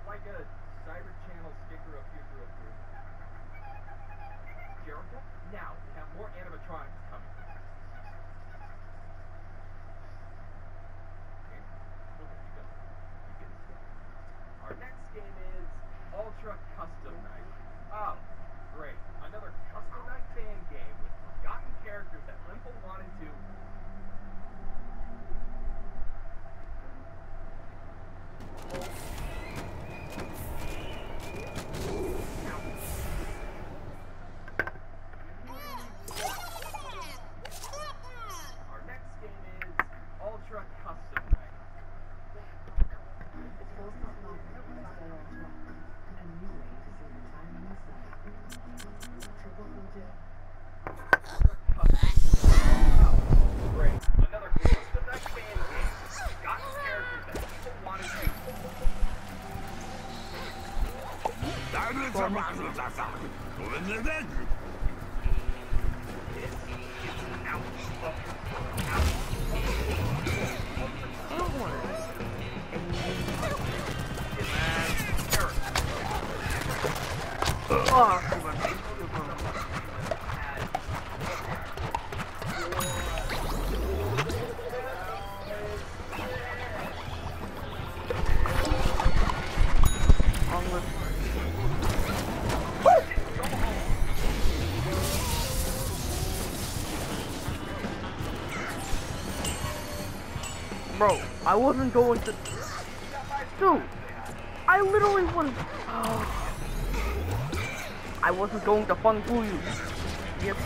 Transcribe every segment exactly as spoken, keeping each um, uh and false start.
like a cyber channel sticker appear to appear. Jericho, now we have more animatronics coming. Okay, look at you go. You get this one. Our next game is Ultra Custom Night. Oh, great. Another Custom Night fan game with forgotten characters that Limbo wanted to... Our next game is Ultra Custom Night. It feels not long ago when I Ultra. A new way to see the time in the sun. Triple Ultra. Great. Another Custom Night fan game with forgotten characters that people wanted to... I don't want it. Oh, come on. Bro, I wasn't going to... Dude, I literally was... Oh. I wasn't going to fun fool you. Yes.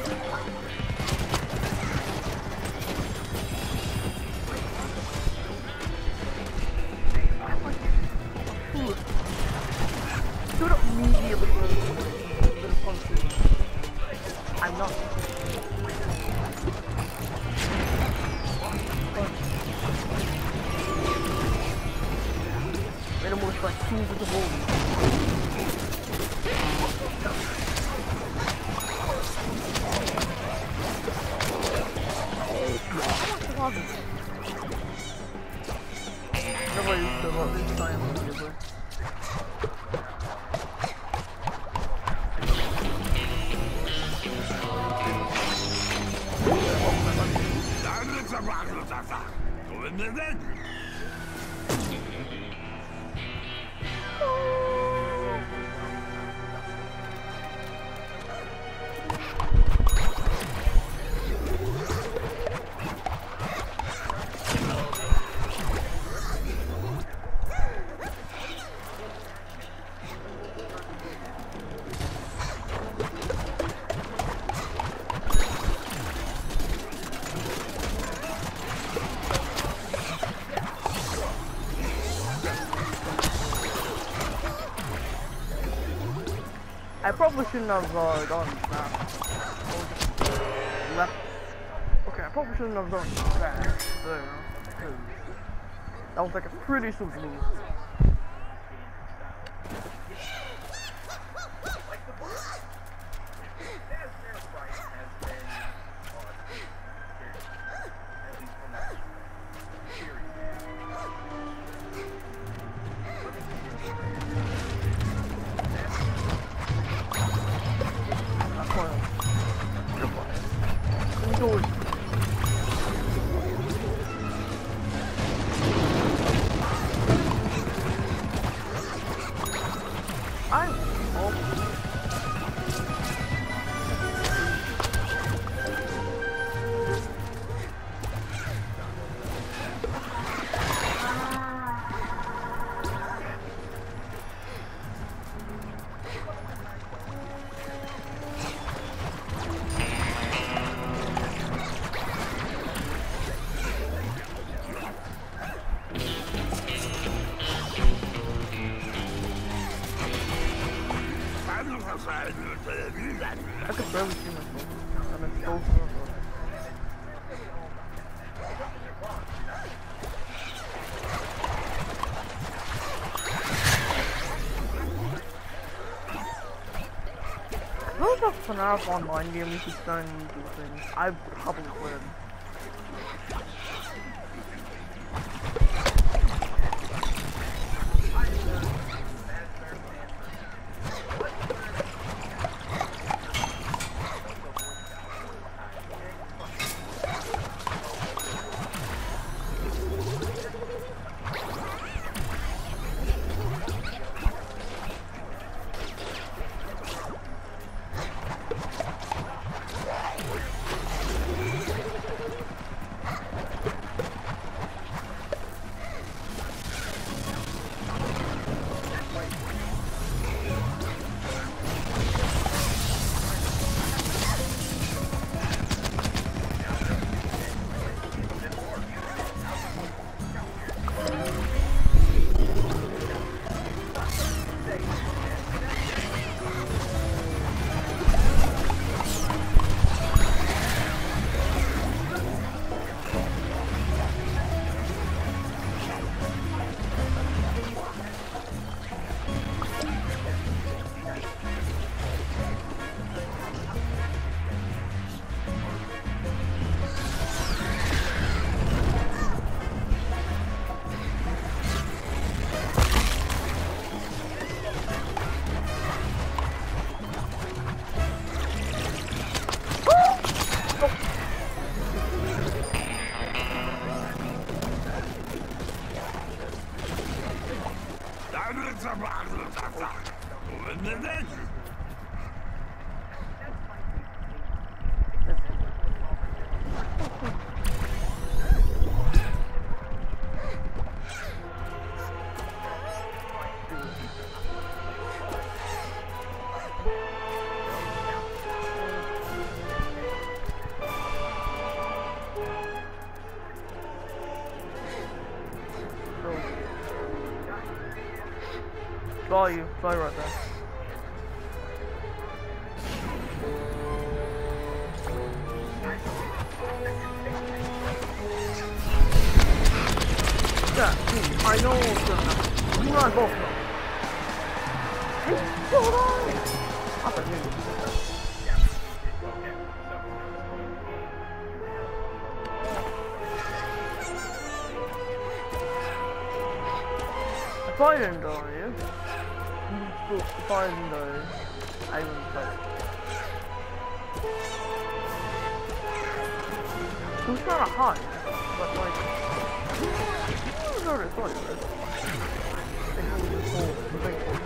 Dude, immediately the function. I'm not. Made almost like two with the ball. Nobody used to love this time together. I probably shouldn't have uh, done that. Left. Okay, I probably shouldn't have done that there. That was like a pretty stupid move. I could barely see myself. I'm in so far. If there was a FNAF online game you could start and do things, I probably would. Saw you, saw you right there. Yeah, hmm, I know what's gonna happen. You and I both know. Hey, hold on! I thought you knew. If I didn't die, if I didn't die, I wouldn't play. It was kind of hot, but like, I was already thought of it. I think it was just cool, the big one.